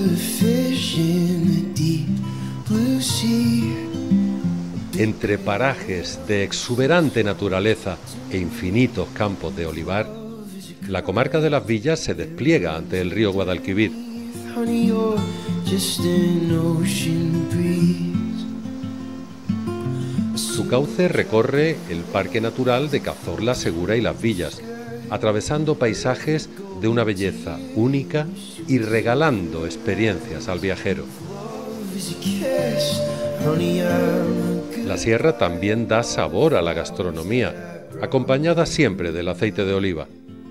Entre parajes de exuberante naturaleza e infinitos campos de olivar, la comarca de Las Villas se despliega ante el río Guadalquivir. Su cauce recorre el Parque Natural de Cazorla, Segura y Las Villas, atravesando paisajes de una belleza única y regalando experiencias al viajero. La sierra también da sabor a la gastronomía, acompañada siempre del aceite de oliva.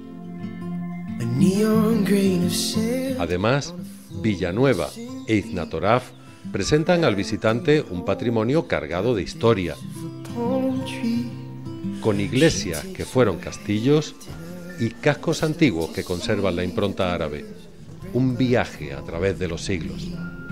Además, Villanueva e Iznatoraf presentan al visitante un patrimonio cargado de historia, con iglesias que fueron castillos y cascos antiguos que conservan la impronta árabe. Un viaje a través de los siglos.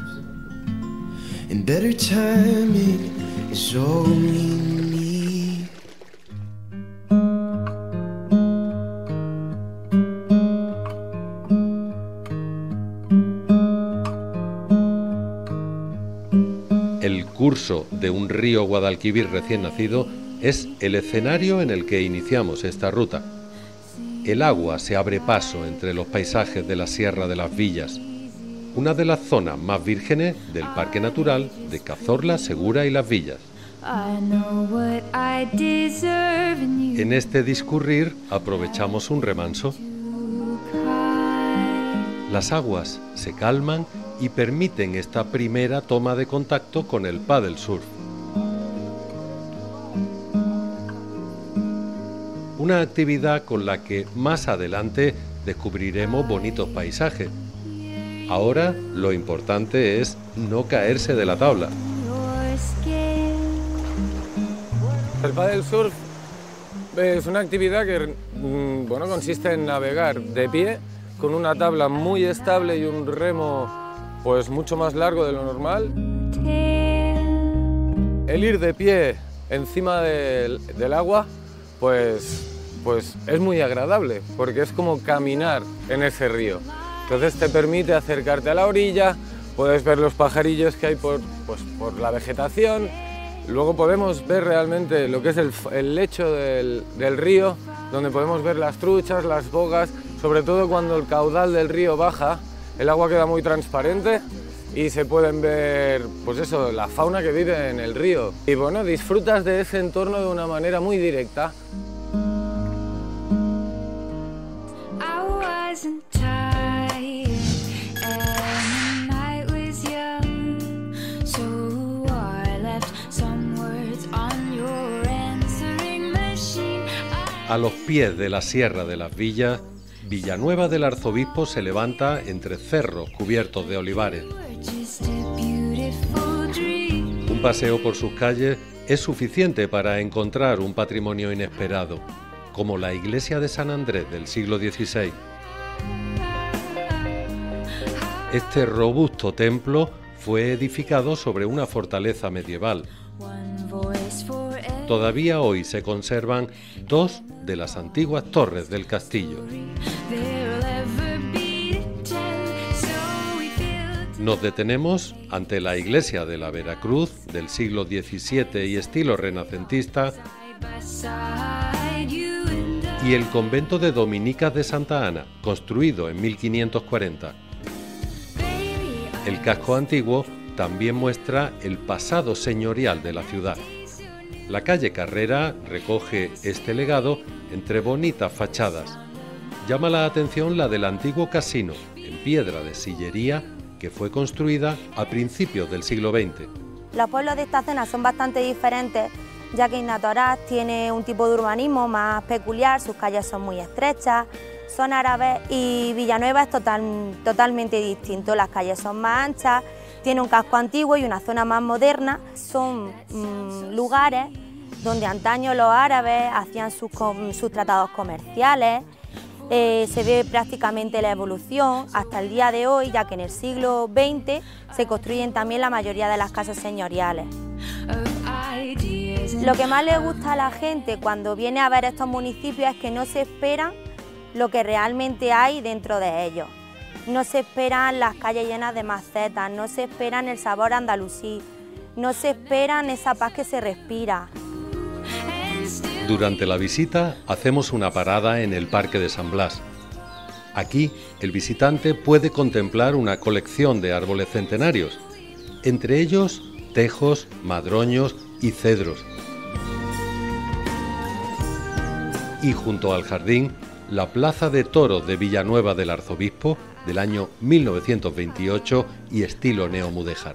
El curso de un río Guadalquivir recién nacido es el escenario en el que iniciamos esta ruta. El agua se abre paso entre los paisajes de la Sierra de Las Villas, una de las zonas más vírgenes del Parque Natural de Cazorla, Segura y Las Villas. En este discurrir aprovechamos un remanso. Las aguas se calman y permiten esta primera toma de contacto con el paddle surf. Una actividad con la que más adelante descubriremos bonitos paisajes. Ahora lo importante es no caerse de la tabla. El paddle surf es una actividad que consiste en navegar de pie con una tabla muy estable y un remo pues mucho más largo de lo normal. El ir de pie encima del agua pues es muy agradable porque es como caminar en ese río. Entonces te permite acercarte a la orilla, puedes ver los pajarillos que hay por la vegetación. Luego podemos ver realmente lo que es el lecho del río, donde podemos ver las truchas, las bogas, sobre todo cuando el caudal del río baja, el agua queda muy transparente y se pueden ver, la fauna que vive en el río. Y bueno, disfrutas de ese entorno de una manera muy directa. A los pies de la Sierra de Las Villas, Villanueva del Arzobispo se levanta entre cerros cubiertos de olivares. Un paseo por sus calles es suficiente para encontrar un patrimonio inesperado, como la iglesia de San Andrés del siglo XVI. Este robusto templo fue edificado sobre una fortaleza medieval. Todavía hoy se conservan dos de las antiguas torres del castillo. Nos detenemos ante la iglesia de la Veracruz del siglo XVII y estilo renacentista y el convento de Dominicas de Santa Ana, construido en 1540. El casco antiguo también muestra el pasado señorial de la ciudad. La calle Carrera recoge este legado entre bonitas fachadas. Llama la atención la del antiguo casino, en piedra de sillería, que fue construida a principios del siglo XX. Los pueblos de esta zona son bastante diferentes, ya que Iznatoraf tiene un tipo de urbanismo más peculiar, sus calles son muy estrechas, son árabes, y Villanueva es totalmente distinto. Las calles son más anchas, tiene un casco antiguo y una zona más moderna. Son lugares donde antaño los árabes hacían sus tratados comerciales. Se ve prácticamente la evolución hasta el día de hoy, ya que en el siglo XX se construyen también la mayoría de las casas señoriales. Lo que más le gusta a la gente cuando viene a ver estos municipios es que no se esperan lo que realmente hay dentro de ellos. no se esperan las calles llenas de macetas, no se esperan el sabor andalusí, no se esperan esa paz que se respira. Durante la visita hacemos una parada en el Parque de San Blas. Aquí el visitante puede contemplar una colección de árboles centenarios, entre ellos tejos, madroños y cedros. Y junto al jardín, la Plaza de Toros de Villanueva del Arzobispo del año 1928 y estilo neomudéjar.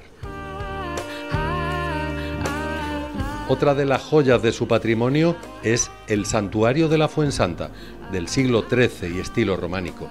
Otra de las joyas de su patrimonio es el Santuario de la Fuensanta, del siglo XIII y estilo románico.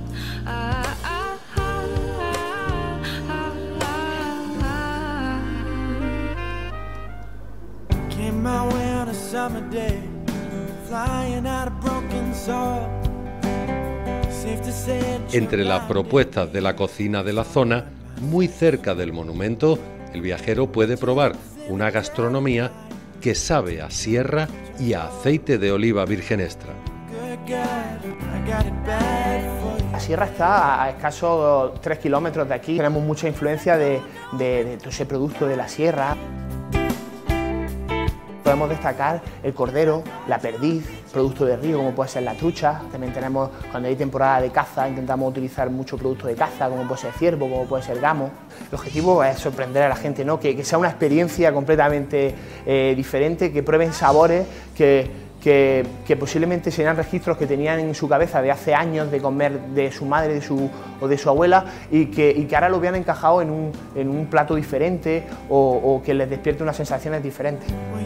Entre las propuestas de la cocina de la zona, muy cerca del monumento, el viajero puede probar una gastronomía que sabe a sierra y a aceite de oliva virgen extra. La sierra está a escasos 3 kilómetros de aquí. Tenemos mucha influencia de todo ese producto de la sierra. Podemos destacar el cordero, la perdiz, producto de río como puede ser la trucha. También tenemos, cuando hay temporada de caza, intentamos utilizar mucho producto de caza como puede ser ciervo, como puede ser gamo. El objetivo es sorprender a la gente, ¿no? Que sea una experiencia completamente diferente, que prueben sabores que posiblemente serían registros que tenían en su cabeza de hace años de comer de su madre o de su abuela y que ahora lo vean encajado en un plato diferente o que les despierte unas sensaciones diferentes.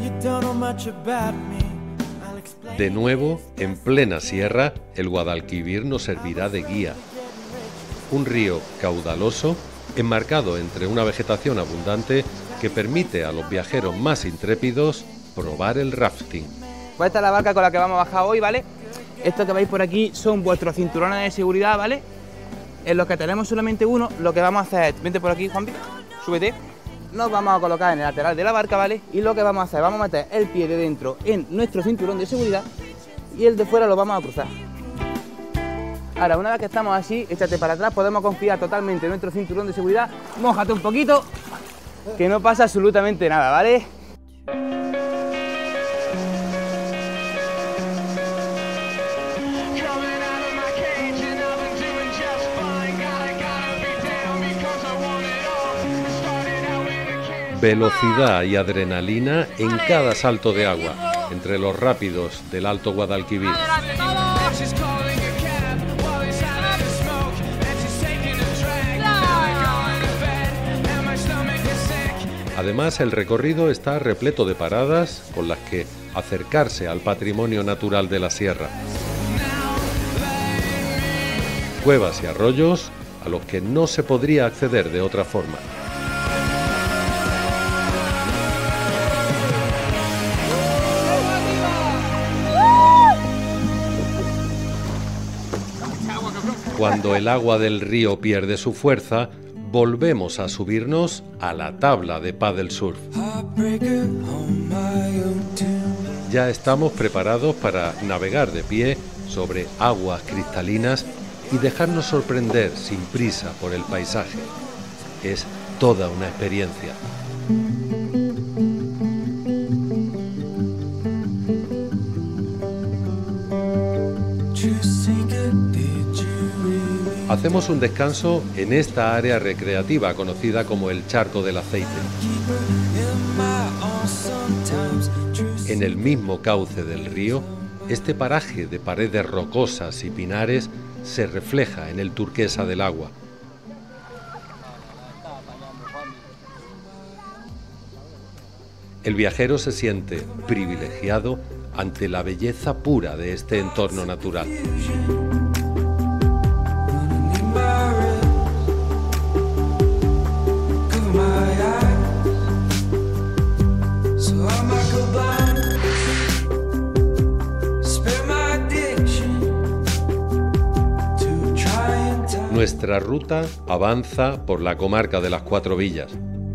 De nuevo, en plena sierra, el Guadalquivir nos servirá de guía. Un río caudaloso, enmarcado entre una vegetación abundante que permite a los viajeros más intrépidos probar el rafting. Pues esta es la barca con la que vamos a bajar hoy, ¿vale? Esto que veis por aquí son vuestros cinturones de seguridad, ¿vale? En los que tenemos solamente uno, lo que vamos a hacer es, vente por aquí, Juanpi, súbete. Nos vamos a colocar en el lateral de la barca, ¿vale? Y lo que vamos a hacer, vamos a meter el pie de dentro en nuestro cinturón de seguridad y el de fuera lo vamos a cruzar. Ahora, una vez que estamos así, échate para atrás, podemos confiar totalmente en nuestro cinturón de seguridad. Mójate un poquito, que no pasa absolutamente nada, ¿vale? Velocidad y adrenalina en cada salto de agua, entre los rápidos del Alto Guadalquivir. Además, el recorrido está repleto de paradas con las que acercarse al patrimonio natural de la sierra. Cuevas y arroyos a los que no se podría acceder de otra forma. Cuando el agua del río pierde su fuerza, volvemos a subirnos a la tabla de paddle surf. Ya estamos preparados para navegar de pie sobre aguas cristalinas y dejarnos sorprender sin prisa por el paisaje. Es toda una experiencia. Hacemos un descanso en esta área recreativa conocida como el Charco del Aceite. En el mismo cauce del río, este paraje de paredes rocosas y pinares se refleja en el turquesa del agua. El viajero se siente privilegiado ante la belleza pura de este entorno natural. Nuestra ruta avanza por la comarca de las Cuatro Villas.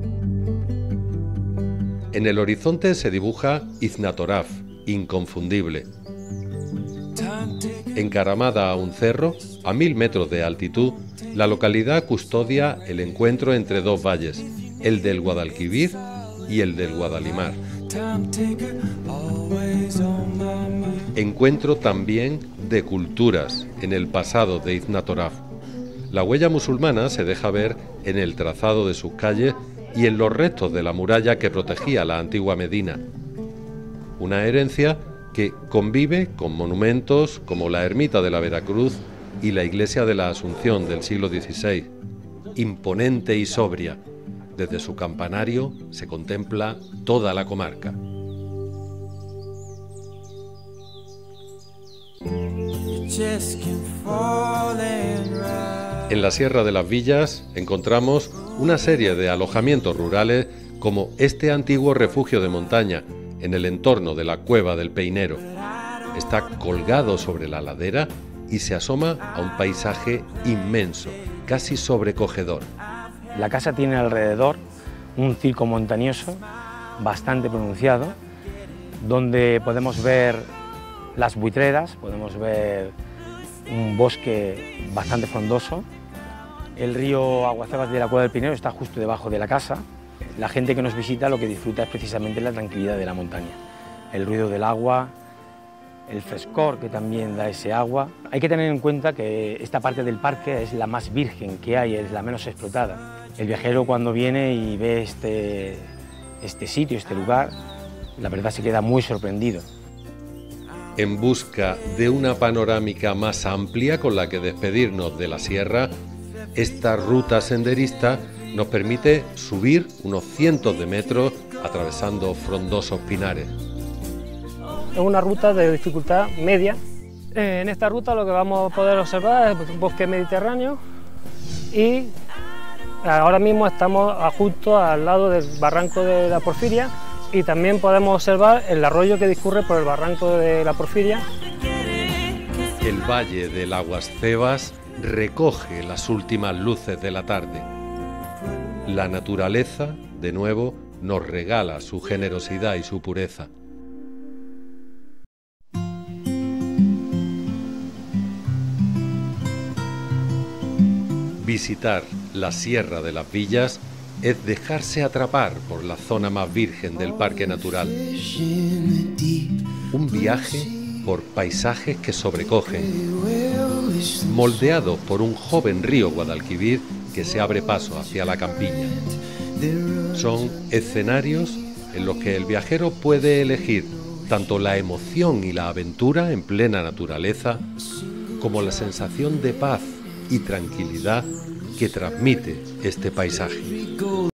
En el horizonte se dibuja Iznatoraf, inconfundible. Encaramada a un cerro, a 1000 metros de altitud, La localidad custodia el encuentro entre dos valles, el del Guadalquivir y el del Guadalimar. Encuentro también de culturas en el pasado de Izna Toraf. La huella musulmana se deja ver en el trazado de sus calles y en los restos de la muralla que protegía la antigua Medina. Una herencia que convive con monumentos como la ermita de la Veracruz y la iglesia de la Asunción del siglo XVI, imponente y sobria. Desde su campanario se contempla toda la comarca. En la Sierra de las Villas encontramos una serie de alojamientos rurales como este antiguo refugio de montaña en el entorno de la Cueva del Peinero. Está colgado sobre la ladera y se asoma a un paisaje inmenso, casi sobrecogedor. La casa tiene alrededor un circo montañoso bastante pronunciado, donde podemos ver las buitreras, podemos ver un bosque bastante frondoso. El río Aguacebas de la Cueva del Peinero está justo debajo de la casa. La gente que nos visita lo que disfruta es precisamente la tranquilidad de la montaña, el ruido del agua, el frescor que también da ese agua. Hay que tener en cuenta que esta parte del parque es la más virgen que hay, es la menos explotada. El viajero cuando viene y ve este sitio, este lugar, la verdad se queda muy sorprendido. En busca de una panorámica más amplia con la que despedirnos de la sierra, esta ruta senderista nos permite subir unos cientos de metros atravesando frondosos pinares. Es una ruta de dificultad media. En esta ruta lo que vamos a poder observar es un bosque mediterráneo y ahora mismo estamos justo al lado del barranco de la Porfiria y también podemos observar el arroyo que discurre por el barranco de la Porfiria. El valle del Aguacebas recoge las últimas luces de la tarde. La naturaleza, de nuevo, nos regala su generosidad y su pureza. Visitar la Sierra de las Villas es dejarse atrapar por la zona más virgen del parque natural. Un viaje por paisajes que sobrecogen, moldeados por un joven río Guadalquivir que se abre paso hacia la campiña. Son escenarios en los que el viajero puede elegir tanto la emoción y la aventura en plena naturaleza, como la sensación de paz y tranquilidad que transmite este paisaje.